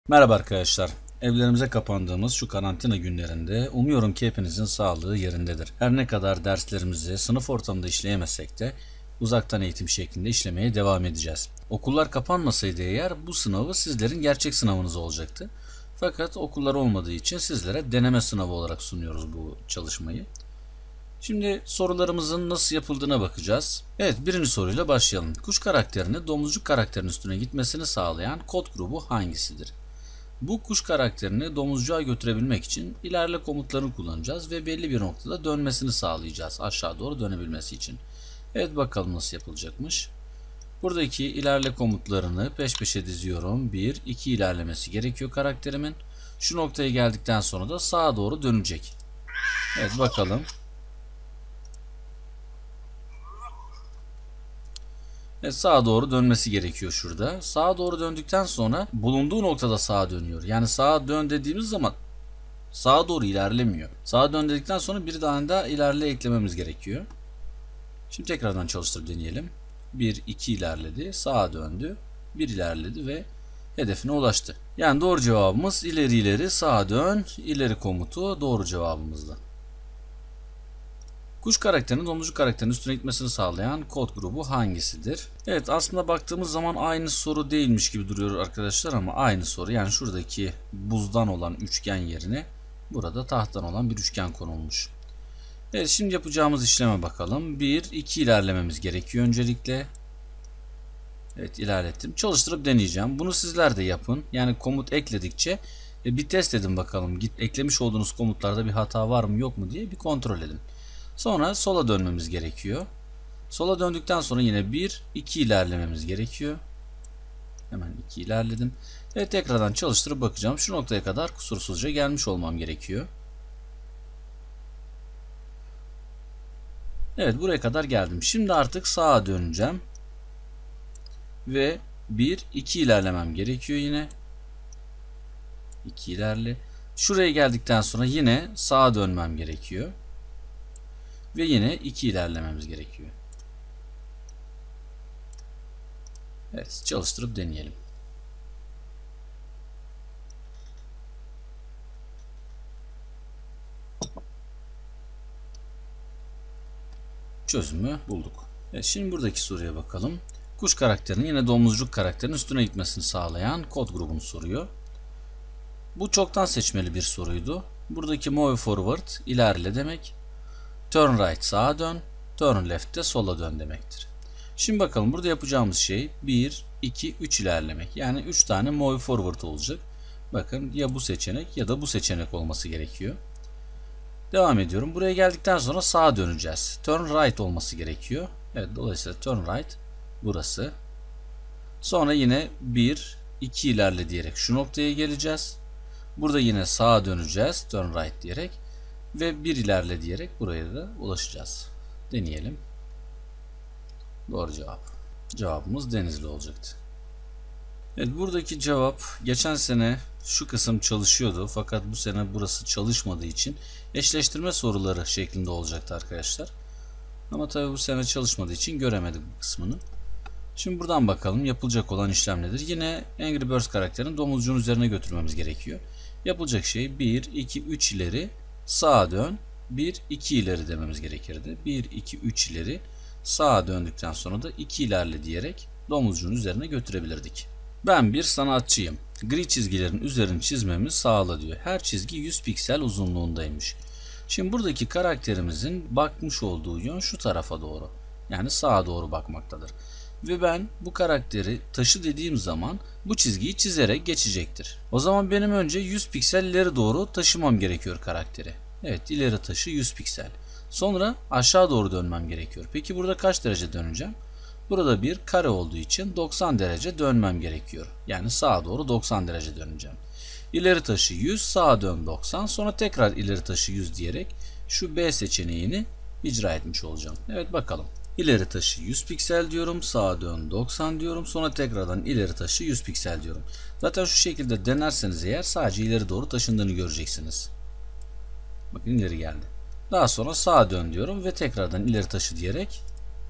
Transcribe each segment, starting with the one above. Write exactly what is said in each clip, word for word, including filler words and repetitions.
Merhaba arkadaşlar. Evlerimize kapandığımız şu karantina günlerinde umuyorum ki hepinizin sağlığı yerindedir. Her ne kadar derslerimizi sınıf ortamında işleyemesek de uzaktan eğitim şeklinde işlemeye devam edeceğiz. Okullar kapanmasaydı eğer bu sınavı sizlerin gerçek sınavınız olacaktı. Fakat okullar olmadığı için sizlere deneme sınavı olarak sunuyoruz bu çalışmayı. Şimdi sorularımızın nasıl yapıldığına bakacağız. Evet, birinci soruyla başlayalım. Kuş karakterini domuzcuk karakterinin üstüne gitmesini sağlayan kod grubu hangisidir? Bu kuş karakterini domuzcuğa götürebilmek için ilerle komutlarını kullanacağız ve belli bir noktada dönmesini sağlayacağız aşağı doğru dönebilmesi için. Evet, bakalım nasıl yapılacakmış. Buradaki ilerle komutlarını peş peşe diziyorum. bir, iki ilerlemesi gerekiyor karakterimin. Şu noktaya geldikten sonra da sağa doğru dönecek. Evet, bakalım. Evet, sağa doğru dönmesi gerekiyor şurada. Sağa doğru döndükten sonra bulunduğu noktada sağa dönüyor. Yani sağa dön dediğimiz zaman sağa doğru ilerlemiyor. Sağa dön dedikten sonra bir tane daha ilerle eklememiz gerekiyor. Şimdi tekrardan çalıştırıp deneyelim. bir, iki ilerledi. Sağa döndü. bir ilerledi ve hedefine ulaştı. Yani doğru cevabımız ileri ileri sağa dön. İleri komutu doğru cevabımızdı. Kuş karakterinin domuzcuk karakterinin üstüne gitmesini sağlayan kod grubu hangisidir? Evet, aslında baktığımız zaman aynı soru değilmiş gibi duruyor arkadaşlar ama aynı soru. Yani şuradaki buzdan olan üçgen yerine burada tahttan olan bir üçgen konulmuş. Evet, şimdi yapacağımız işleme bakalım. bir, iki ilerlememiz gerekiyor öncelikle. Evet, ilerlettim. Çalıştırıp deneyeceğim. Bunu sizler de yapın. Yani komut ekledikçe bir test edin bakalım. Git, eklemiş olduğunuz komutlarda bir hata var mı yok mu diye bir kontrol edin. Sonra sola dönmemiz gerekiyor. Sola döndükten sonra yine bir, iki ilerlememiz gerekiyor. Hemen iki ilerledim. Ve tekrardan çalıştırıp bakacağım. Şu noktaya kadar kusursuzca gelmiş olmam gerekiyor. Evet, buraya kadar geldim. Şimdi artık sağa döneceğim. Ve bir, iki ilerlemem gerekiyor yine. iki ilerle. Şuraya geldikten sonra yine sağa dönmem gerekiyor. Ve yine iki ilerlememiz gerekiyor. Evet, çalıştırıp deneyelim. Çözümü bulduk. Evet, şimdi buradaki soruya bakalım. Kuş karakterinin yine domuzcuk karakterinin üstüne gitmesini sağlayan kod grubunu soruyor. Bu çoktan seçmeli bir soruydu. Buradaki move forward ilerle demek. Turn right sağa dön. Turn left de sola dön demektir. Şimdi bakalım burada yapacağımız şey bir, iki, üç ilerlemek. Yani üç tane move forward olacak. Bakın ya bu seçenek ya da bu seçenek olması gerekiyor. Devam ediyorum. Buraya geldikten sonra sağa döneceğiz. Turn right olması gerekiyor. Evet, dolayısıyla turn right burası. Sonra yine bir, iki ilerle diyerek şu noktaya geleceğiz. Burada yine sağa döneceğiz. Turn right diyerek. Ve bir ilerle diyerek buraya da ulaşacağız. Deneyelim. Doğru cevap. Cevabımız Denizli olacaktı. Evet, buradaki cevap geçen sene şu kısım çalışıyordu fakat bu sene burası çalışmadığı için eşleştirme soruları şeklinde olacaktı arkadaşlar. Ama tabi bu sene çalışmadığı için göremedik bu kısmını. Şimdi buradan bakalım yapılacak olan işlem nedir? Yine Angry Birds karakterini domuzcuğun üzerine götürmemiz gerekiyor. Yapılacak şey bir, iki, üç ileri sağa dön, bir, iki ileri dememiz gerekirdi. bir, iki, üç ileri sağa döndükten sonra da iki ilerle diyerek domuzcuğun üzerine götürebilirdik. Ben bir sanatçıyım. Gri çizgilerin üzerini çizmemi sağla diyor. Her çizgi yüz piksel uzunluğundaymış. Şimdi buradaki karakterimizin bakmış olduğu yön şu tarafa doğru. Yani sağa doğru bakmaktadır. Ve ben bu karakteri taşı dediğim zaman bu çizgiyi çizerek geçecektir. O zaman benim önce yüz piksel ileri doğru taşımam gerekiyor karakteri. Evet, ileri taşı yüz piksel. Sonra aşağı doğru dönmem gerekiyor. Peki burada kaç derece döneceğim? Burada bir kare olduğu için doksan derece dönmem gerekiyor. Yani sağa doğru doksan derece döneceğim. İleri taşı yüz, sağa dön doksan, sonra tekrar ileri taşı yüz diyerek şu B seçeneğini icra etmiş olacağım. Evet, bakalım. İleri taşı yüz piksel diyorum, sağa dön doksan diyorum, sonra tekrardan ileri taşı yüz piksel diyorum. Zaten şu şekilde denerseniz eğer sadece ileri doğru taşındığını göreceksiniz. Bakın ileri geldi. Daha sonra sağa dön diyorum ve tekrardan ileri taşı diyerek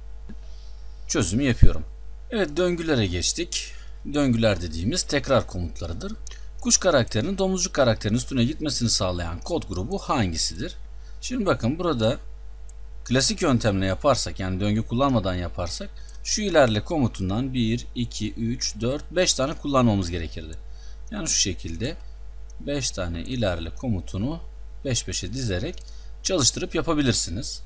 çözümü yapıyorum. Evet, döngülere geçtik. Döngüler dediğimiz tekrar komutlarıdır. Kuş karakterinin domuzcuk karakterinin üstüne gitmesini sağlayan kod grubu hangisidir? Şimdi bakın burada klasik yöntemle yaparsak, yani döngü kullanmadan yaparsak, şu ilerle komutundan bir, iki, üç, dört, beş tane kullanmamız gerekirdi. Yani şu şekilde beş tane ilerle komutunu beş beşe dizerek çalıştırıp yapabilirsiniz.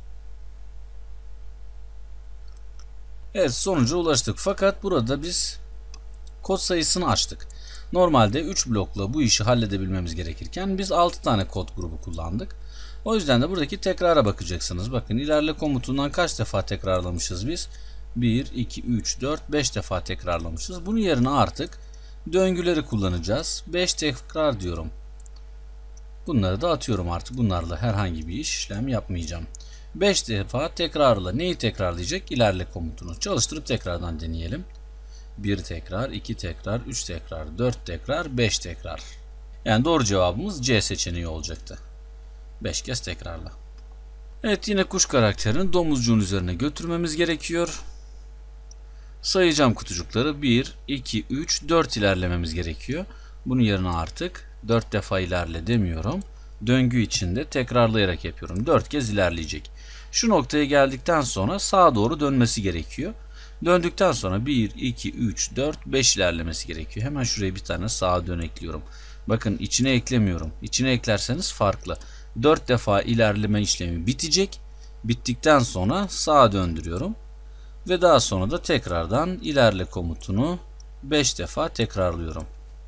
Evet, sonuca ulaştık. Fakat burada biz kod sayısını açtık. Normalde üç blokla bu işi halledebilmemiz gerekirken biz altı tane kod grubu kullandık. O yüzden de buradaki tekrara bakacaksınız. Bakın ilerle komutundan kaç defa tekrarlamışız biz? bir, iki, üç, dört, beş defa tekrarlamışız. Bunun yerine artık döngüleri kullanacağız. beş tekrar diyorum. Bunları da atıyorum artık. Bunlarla herhangi bir işlem yapmayacağım. beş defa tekrarla. Neyi tekrarlayacak? İlerle komutunu. Çalıştırıp tekrardan deneyelim. bir tekrar, iki tekrar, üç tekrar, dört tekrar, beş tekrar. Yani doğru cevabımız C seçeneği olacaktı. beş kez tekrarla. Evet, yine kuş karakterini domuzcuğun üzerine götürmemiz gerekiyor. Sayacağım kutucukları. bir, iki, üç, dört ilerlememiz gerekiyor. Bunun yerine artık dört defa ilerle demiyorum. Döngü içinde tekrarlayarak yapıyorum. dört kez ilerleyecek. Şu noktaya geldikten sonra sağa doğru dönmesi gerekiyor. Döndükten sonra bir, iki, üç, dört, beş ilerlemesi gerekiyor. Hemen şuraya bir tane sağa dön ekliyorum. Bakın içine eklemiyorum. İçine eklerseniz farklı. dört defa ilerleme işlemi bitecek. Bittikten sonra sağa döndürüyorum. Ve daha sonra da tekrardan ilerle komutunu beş defa tekrarlıyorum.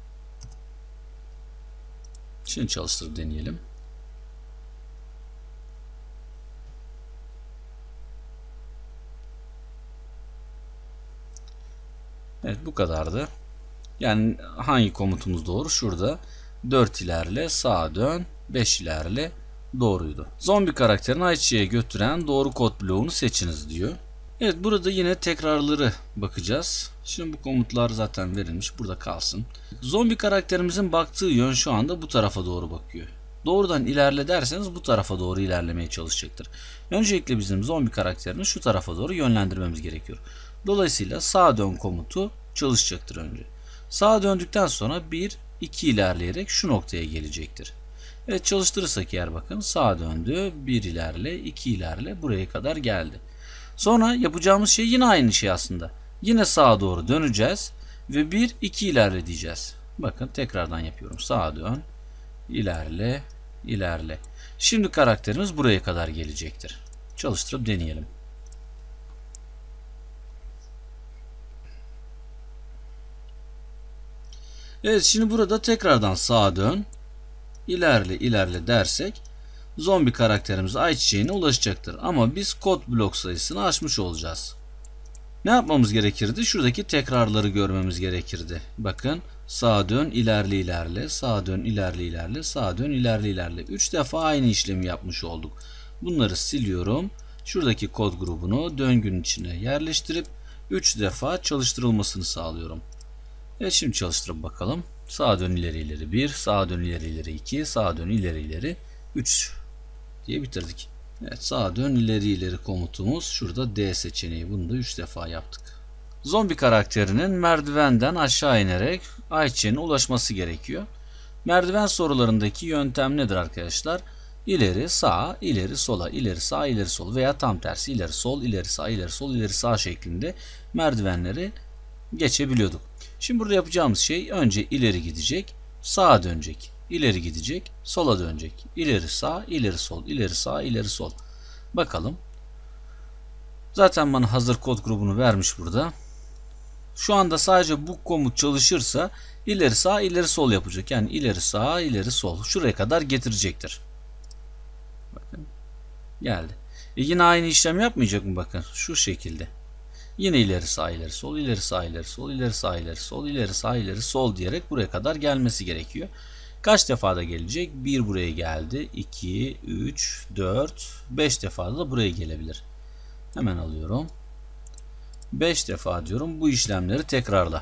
Şimdi çalıştırıp deneyelim. Evet, bu kadardı. Yani hangi komutumuz doğru? Şurada dört ilerle, sağa dön, beş ilerle doğruydu. Zombi karakterini ayçiçeğe götüren doğru kod bloğunu seçiniz diyor. Evet, burada yine tekrarları bakacağız. Şimdi bu komutlar zaten verilmiş. Burada kalsın. Zombi karakterimizin baktığı yön şu anda bu tarafa doğru bakıyor. Doğrudan ilerle derseniz bu tarafa doğru ilerlemeye çalışacaktır. Öncelikle bizim zombi karakterini şu tarafa doğru yönlendirmemiz gerekiyor. Dolayısıyla sağa dön komutu çalışacaktır önce. Sağa döndükten sonra bir, iki ilerleyerek şu noktaya gelecektir. Evet, çalıştırırsak eğer bakın sağa döndü, bir ilerle, iki ilerle, buraya kadar geldi. Sonra yapacağımız şey yine aynı şey aslında. Yine sağa doğru döneceğiz ve bir, iki ilerle diyeceğiz. Bakın tekrardan yapıyorum. Sağa dön, ilerle, ilerle. Şimdi karakterimiz buraya kadar gelecektir. Çalıştırıp deneyelim. Evet, şimdi burada tekrardan sağa dön, ilerle, ilerle dersek zombi karakterimiz ayçiçeğine ulaşacaktır. Ama biz kod blok sayısını aşmış olacağız. Ne yapmamız gerekirdi? Şuradaki tekrarları görmemiz gerekirdi. Bakın sağa dön, ilerle, ilerle, sağa dön, ilerle, ilerle, sağa dön, ilerle, ilerle. üç defa aynı işlemi yapmış olduk. Bunları siliyorum. Şuradaki kod grubunu döngünün içine yerleştirip üç defa çalıştırılmasını sağlıyorum. Evet, şimdi çalıştırıp bakalım. Sağa dön, ileri, ileri bir, sağa dön, ileri, ileri iki, sağa dön, ileri, ileri üç diye bitirdik. Evet, sağa dön, ileri, ileri komutumuz şurada D seçeneği. Bunu da üç defa yaptık. Zombi karakterinin merdivenden aşağı inerek ayçiçeğine ulaşması gerekiyor. Merdiven sorularındaki yöntem nedir arkadaşlar? İleri, sağ, ileri, sola, ileri, sağ, ileri, sol veya tam tersi ileri, sol, ileri, sağ, ileri, sol, ileri, sağ şeklinde merdivenleri geçebiliyorduk. Şimdi burada yapacağımız şey önce ileri gidecek, sağa dönecek, ileri gidecek, sola dönecek, ileri sağ, ileri sol, ileri sağ, ileri sol. Bakalım. Zaten bana hazır kod grubunu vermiş burada. Şu anda sadece bu komut çalışırsa ileri sağ, ileri sol yapacak. Yani ileri sağ, ileri sol. Şuraya kadar getirecektir. Bakın. Geldi. E yine aynı işlem yapmayacak mı? Bakın. Şu şekilde. Yine ileri sağ, ileri sol, ileri sağ, ileri sol, ileri sağ, ileri sol, ileri sağ, ileri sol diyerek buraya kadar gelmesi gerekiyor. Kaç defa da gelecek? bir buraya geldi. iki, üç, dört, beş defa da buraya gelebilir. Hemen alıyorum. beş defa diyorum. Bu işlemleri tekrarla.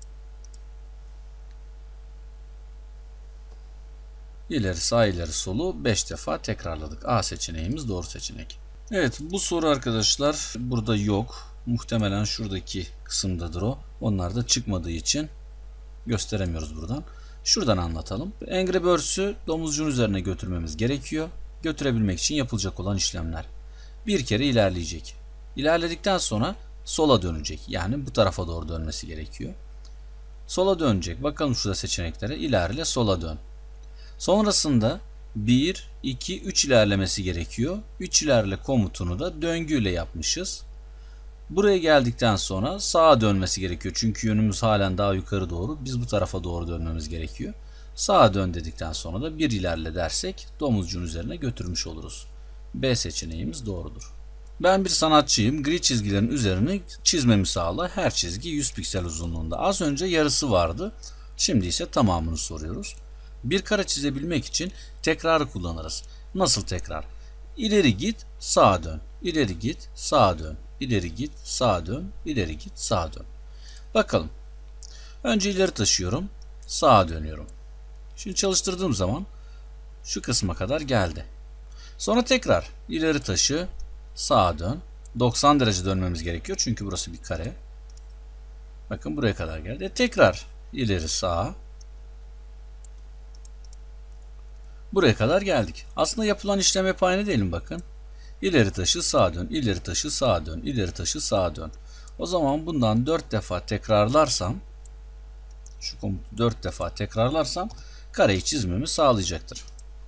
İleri sağ, ileri solu beş defa tekrarladık. A seçeneğimiz doğru seçenek. Evet, bu soru arkadaşlar burada yok. Muhtemelen şuradaki kısımdadır o. Onlar da çıkmadığı için gösteremiyoruz buradan. Şuradan anlatalım. Angry Birds'ü domuzcuğun üzerine götürmemiz gerekiyor. Götürebilmek için yapılacak olan işlemler. Bir kere ilerleyecek. İlerledikten sonra sola dönecek. Yani bu tarafa doğru dönmesi gerekiyor. Sola dönecek. Bakalım şurada seçeneklere. İlerle, sola dön. Sonrasında bir, iki, üç ilerlemesi gerekiyor. üç ilerle komutunu da döngüyle yapmışız. Buraya geldikten sonra sağa dönmesi gerekiyor. Çünkü yönümüz halen daha yukarı doğru. Biz bu tarafa doğru dönmemiz gerekiyor. Sağa dön dedikten sonra da bir ilerle dersek domuzcuğun üzerine götürmüş oluruz. B seçeneğimiz doğrudur. Ben bir sanatçıyım. Gri çizgilerin üzerini çizmemi sağla. Her çizgi yüz piksel uzunluğunda. Az önce yarısı vardı. Şimdi ise tamamını soruyoruz. Bir kare çizebilmek için tekrarı kullanırız. Nasıl tekrar? İleri git, sağa dön. İleri git, sağa dön. İleri git, sağa dön. İleri git, sağa dön. Bakalım. Önce ileri taşıyorum. Sağa dönüyorum. Şimdi çalıştırdığım zaman şu kısma kadar geldi. Sonra tekrar ileri taşı, sağa dön. doksan derece dönmemiz gerekiyor. Çünkü burası bir kare. Bakın buraya kadar geldi. E tekrar ileri sağa. Buraya kadar geldik. Aslında yapılan işlem hep aynı değil mi bakın. İleri taşı sağa dön, ileri taşı sağa dön, ileri taşı sağa dön. O zaman bundan dört defa tekrarlarsam, şu komutu dört defa tekrarlarsam kareyi çizmemi sağlayacaktır.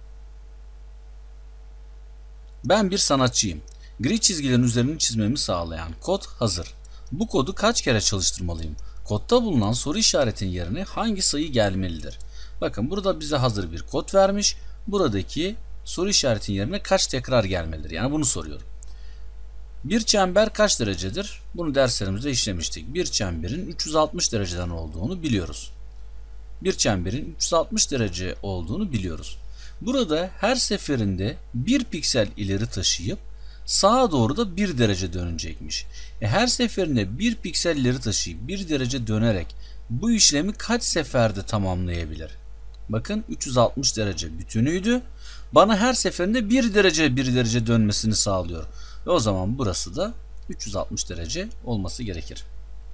Ben bir sanatçıyım. Gri çizgilerin üzerini çizmemi sağlayan kod hazır. Bu kodu kaç kere çalıştırmalıyım? Kodda bulunan soru işaretinin yerine hangi sayı gelmelidir? Bakın burada bize hazır bir kod vermiş. Buradaki soru işaretinin yerine kaç tekrar gelmelidir? Yani bunu soruyorum. Bir çember kaç derecedir? Bunu derslerimizde işlemiştik. Bir çemberin üç yüz altmış dereceden olduğunu biliyoruz. Bir çemberin üç yüz altmış derece olduğunu biliyoruz. Burada her seferinde bir piksel ileri taşıyıp sağa doğru da bir derece dönecekmiş. E her seferinde bir piksel ileri taşıyıp bir derece dönerek bu işlemi kaç seferde tamamlayabilir? Bakın üç yüz altmış derece bütünüydü. Bana her seferinde bir derece bir derece dönmesini sağlıyor. Ve o zaman burası da üç yüz altmış derece olması gerekir.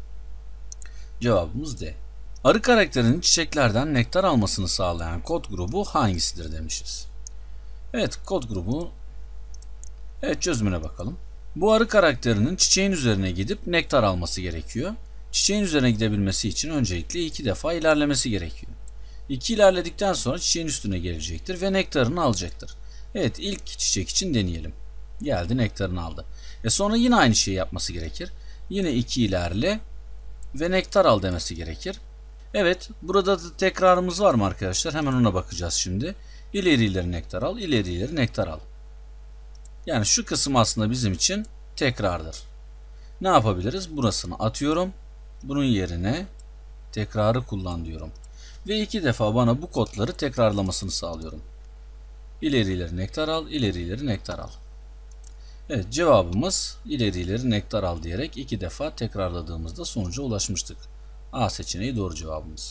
Cevabımız D. Arı karakterinin çiçeklerden nektar almasını sağlayan kod grubu hangisidir demişiz. Evet, kod grubu. Evet, çözümüne bakalım. Bu arı karakterinin çiçeğin üzerine gidip nektar alması gerekiyor. Çiçeğin üzerine gidebilmesi için öncelikle iki defa ilerlemesi gerekiyor. İki ilerledikten sonra çiçeğin üstüne gelecektir ve nektarını alacaktır. Evet, ilk çiçek için deneyelim. Geldi, nektarını aldı. E sonra yine aynı şeyi yapması gerekir. Yine iki ilerle ve nektar al demesi gerekir. Evet, burada da tekrarımız var mı arkadaşlar? Hemen ona bakacağız şimdi. İleri ileri nektar al, ileri ileri nektar al. Yani şu kısım aslında bizim için tekrardır. Ne yapabiliriz? Burasını atıyorum. Bunun yerine tekrarı kullan diyorum. Ve iki defa bana bu kodları tekrarlamasını sağlıyorum. İleri ileri nektar al, ileri ileri nektar al. Evet, cevabımız ileri ileri nektar al diyerek iki defa tekrarladığımızda sonuca ulaşmıştık. A seçeneği doğru cevabımız.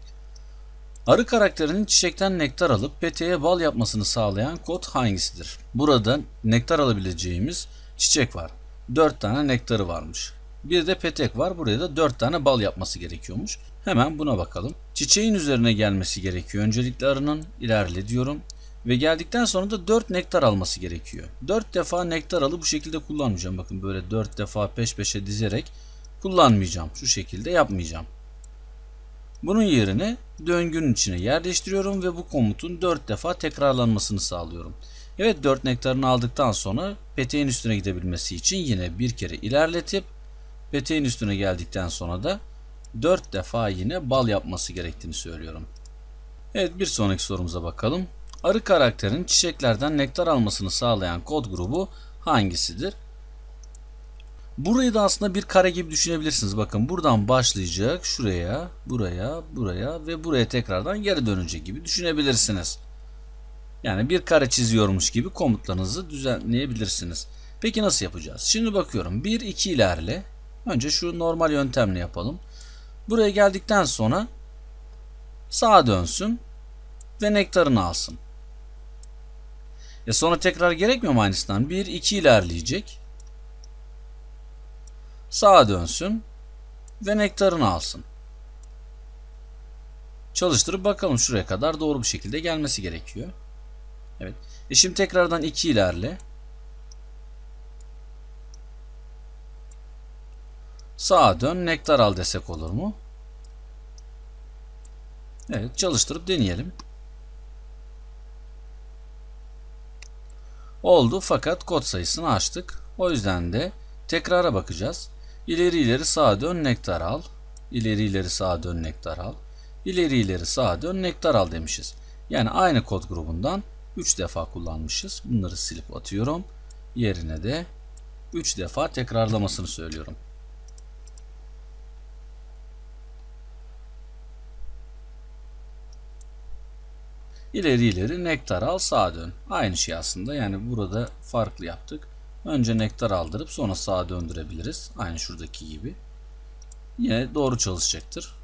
Arı karakterinin çiçekten nektar alıp peteğe bal yapmasını sağlayan kod hangisidir? Burada nektar alabileceğimiz çiçek var. dört tane nektarı varmış. Bir de petek var. Buraya da dört tane bal yapması gerekiyormuş. Hemen buna bakalım. Çiçeğin üzerine gelmesi gerekiyor. Öncelikle arının ilerle diyorum. Ve geldikten sonra da dört nektar alması gerekiyor. dört defa nektar alı bu şekilde kullanmayacağım. Bakın böyle dört defa peş peşe dizerek kullanmayacağım. Şu şekilde yapmayacağım. Bunun yerine döngünün içine yerleştiriyorum ve bu komutun dört defa tekrarlanmasını sağlıyorum. Evet, dört nektarını aldıktan sonra peteğin üstüne gidebilmesi için yine bir kere ilerletip peteğin üstüne geldikten sonra da dört defa yine bal yapması gerektiğini söylüyorum. Evet, bir sonraki sorumuza bakalım. Arı karakterin çiçeklerden nektar almasını sağlayan kod grubu hangisidir? Burayı da aslında bir kare gibi düşünebilirsiniz. Bakın buradan başlayacak, şuraya, buraya, buraya ve buraya tekrardan geri dönecek gibi düşünebilirsiniz. Yani bir kare çiziyormuş gibi komutlarınızı düzenleyebilirsiniz. Peki nasıl yapacağız? Şimdi bakıyorum. bir iki ilerle. Önce şu normal yöntemle yapalım. Buraya geldikten sonra sağa dönsün ve nektarını alsın. E sonra tekrar gerekmiyor mu aynısından? bir iki ilerleyecek. Sağa dönsün ve nektarını alsın. Çalıştırıp bakalım, şuraya kadar doğru bir şekilde gelmesi gerekiyor. Evet. E şimdi tekrardan iki ilerle. Sağa dön, nektar al desek olur mu? Evet, çalıştırıp deneyelim. Oldu, fakat kod sayısını açtık. O yüzden de tekrara bakacağız. İleri ileri sağa dön, nektar al. İleri ileri sağa dön, nektar al. İleri ileri sağa dön, nektar al demişiz. Yani aynı kod grubundan üç defa kullanmışız. Bunları silip atıyorum. Yerine de üç defa tekrarlamasını söylüyorum. İleri ileri nektar al, sağa dön. Aynı şey aslında. Yani burada farklı yaptık. Önce nektar aldırıp sonra sağa döndürebiliriz. Aynı şuradaki gibi. Yine doğru çalışacaktır.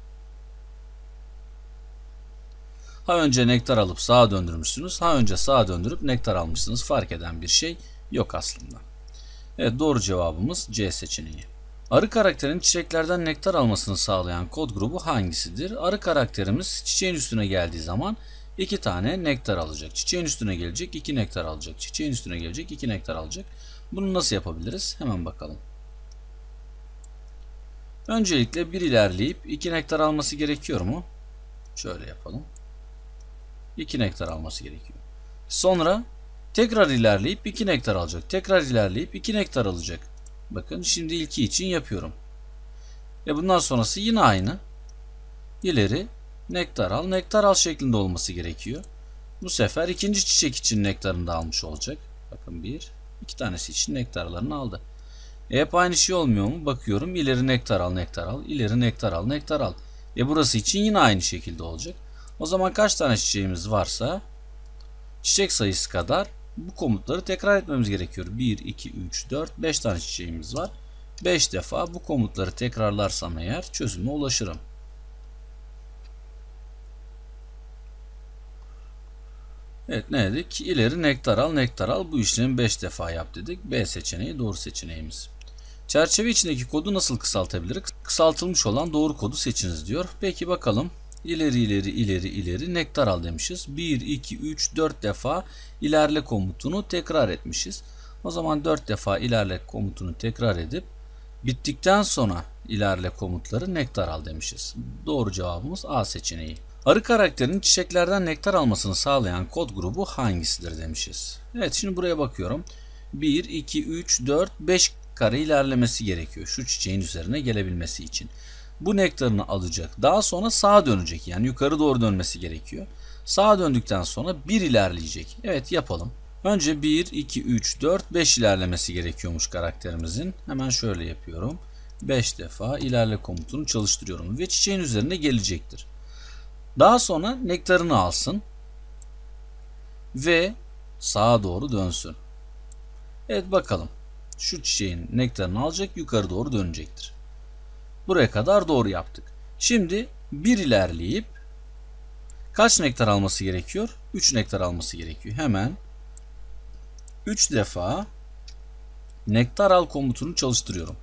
Ha önce nektar alıp sağa döndürmüşsünüz, ha önce sağa döndürüp nektar almışsınız. Fark eden bir şey yok aslında. Evet, doğru cevabımız C seçeneği. Arı karakterin çiçeklerden nektar almasını sağlayan kod grubu hangisidir? Arı karakterimiz çiçeğin üstüne geldiği zaman iki tane nektar alacak. Çiçeğin üstüne gelecek, iki nektar alacak. Çiçeğin üstüne gelecek, iki nektar alacak. Bunu nasıl yapabiliriz? Hemen bakalım. Öncelikle bir ilerleyip iki nektar alması gerekiyor mu? Şöyle yapalım. iki nektar alması gerekiyor. Sonra tekrar ilerleyip iki nektar alacak. Tekrar ilerleyip iki nektar alacak. Bakın şimdi ilki için yapıyorum. Ve bundan sonrası yine aynı. İleri nektar al, nektar al şeklinde olması gerekiyor. Bu sefer ikinci çiçek için nektarını da almış olacak. Bakın bir, iki tanesi için nektarlarını aldı. E hep aynı şey olmuyor mu? Bakıyorum, ileri nektar al, nektar al, ileri nektar al, nektar al. E burası için yine aynı şekilde olacak. O zaman kaç tane çiçeğimiz varsa çiçek sayısı kadar bu komutları tekrar etmemiz gerekiyor. bir, iki, üç, dört, beş tane çiçeğimiz var. beş defa bu komutları tekrarlarsam eğer çözüme ulaşırım. Evet, ne dedik? İleri nektar al, nektar al. Bu işlemi beş defa yap dedik. B seçeneği doğru seçeneğimiz. Çerçeve içindeki kodu nasıl kısaltabiliriz? Kısaltılmış olan doğru kodu seçiniz diyor. Peki bakalım. İleri ileri ileri ileri nektar al demişiz. bir, iki, üç, dört defa ilerle komutunu tekrar etmişiz. O zaman dört defa ilerle komutunu tekrar edip bittikten sonra ilerle komutları nektar al demişiz. Doğru cevabımız A seçeneği. Arı karakterinin çiçeklerden nektar almasını sağlayan kod grubu hangisidir demişiz. Evet, şimdi buraya bakıyorum. bir, iki, üç, dört, beş kare ilerlemesi gerekiyor şu çiçeğin üzerine gelebilmesi için. Bu nektarını alacak. Daha sonra sağa dönecek. Yani yukarı doğru dönmesi gerekiyor. Sağa döndükten sonra bir ilerleyecek. Evet, yapalım. Önce bir, iki, üç, dört, beş ilerlemesi gerekiyormuş karakterimizin. Hemen şöyle yapıyorum. beş defa ilerle komutunu çalıştırıyorum. Ve çiçeğin üzerine gelecektir. Daha sonra nektarını alsın. Ve sağa doğru dönsün. Evet, bakalım. Şu çiçeğin nektarını alacak, yukarı doğru dönecektir. Buraya kadar doğru yaptık. Şimdi bir ilerleyip kaç nektar alması gerekiyor? üç nektar alması gerekiyor. Hemen üç defa nektar al komutunu çalıştırıyorum.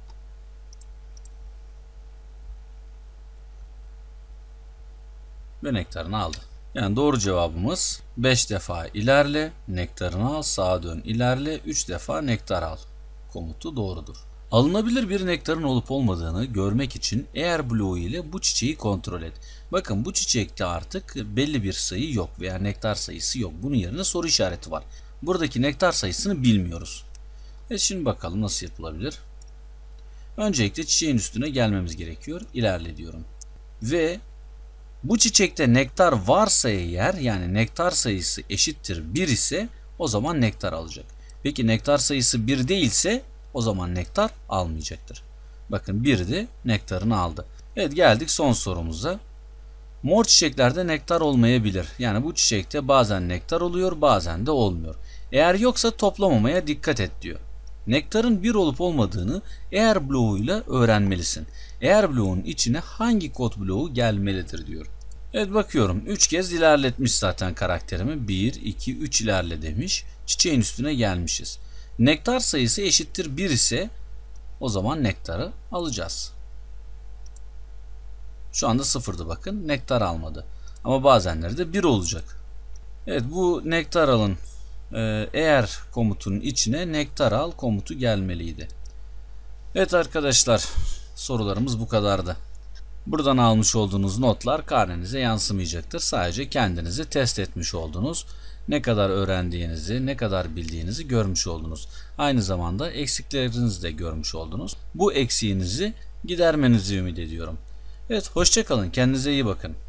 Ve nektarını aldı. Yani doğru cevabımız beş defa ilerle, nektarını al, sağa dön, ilerle, üç defa nektar al komutu doğrudur. Alınabilir bir nektarın olup olmadığını görmek için eğer bloğu ile bu çiçeği kontrol et. Bakın, bu çiçekte artık belli bir sayı yok veya nektar sayısı yok. Bunun yerine soru işareti var. Buradaki nektar sayısını bilmiyoruz. E şimdi bakalım nasıl yapılabilir. Öncelikle çiçeğin üstüne gelmemiz gerekiyor. İlerle diyorum. Ve bu çiçekte nektar varsa eğer, yani nektar sayısı eşittir bir ise o zaman nektar alacak. Peki nektar sayısı bir değilse o zaman nektar almayacaktır. Bakın, birdi, nektarını aldı. Evet, geldik son sorumuza. Mor çiçeklerde nektar olmayabilir. Yani bu çiçekte bazen nektar oluyor, bazen de olmuyor. Eğer yoksa toplamamaya dikkat et diyor. Nektarın bir olup olmadığını eğer bloğuyla öğrenmelisin. Eğer bloğun içine hangi kod bloğu gelmelidir diyor. Evet, bakıyorum. üç kez ilerletmiş zaten karakterimi. bir, iki, üç ilerle demiş. Çiçeğin üstüne gelmişiz. Nektar sayısı eşittir bir ise o zaman nektarı alacağız. Şu anda sıfırdı bakın. Nektar almadı. Ama bazenleri de bir olacak. Evet, bu nektaral'ın e, eğer komutunun içine nektaral komutu gelmeliydi. Evet arkadaşlar, sorularımız bu kadardı. Buradan almış olduğunuz notlar karnenize yansımayacaktır. Sadece kendinizi test etmiş oldunuz. Ne kadar öğrendiğinizi, ne kadar bildiğinizi görmüş oldunuz. Aynı zamanda eksiklerinizi de görmüş oldunuz. Bu eksiğinizi gidermenizi ümit ediyorum. Evet, hoşça kalın. Kendinize iyi bakın.